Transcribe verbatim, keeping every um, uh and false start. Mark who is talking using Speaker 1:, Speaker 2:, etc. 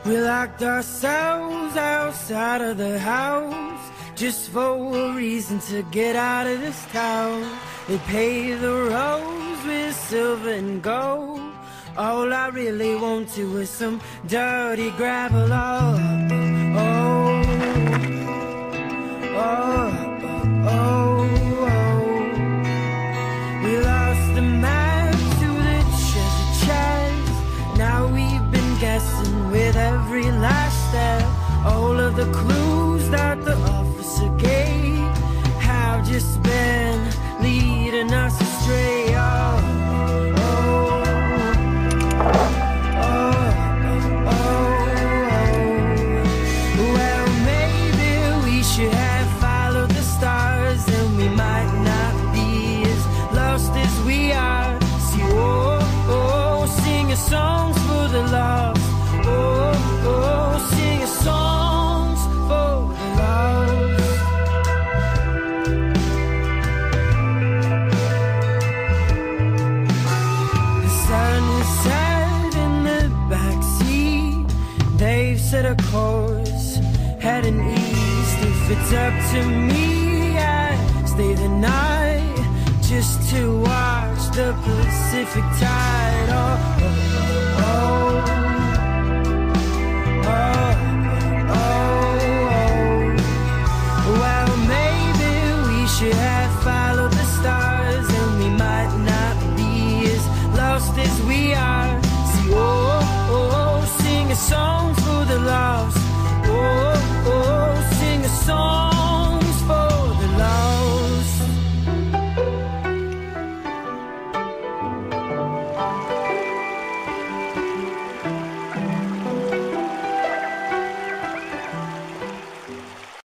Speaker 1: We locked ourselves outside of the house just for a reason to get out of this town. They pave the roads with silver and gold. All I really want to is some dirty gravel. Oh, oh, oh, oh, oh. We lost the map to the treasure chest. Now we've been guessing with every last step. All of the clues that the officer gave have just been leading us astray. Oh, oh, oh, oh, oh. Well, maybe we should have followed the stars, and we might not be as lost as we are. See, oh, oh, sing a songs for the lost. Oh, oh, sing a songs for the lost. The sun is set in the backseat. They've set a course heading east. If it's up to me, I'd stay the night just to watch the Pacific tide. Oh, oh, oh.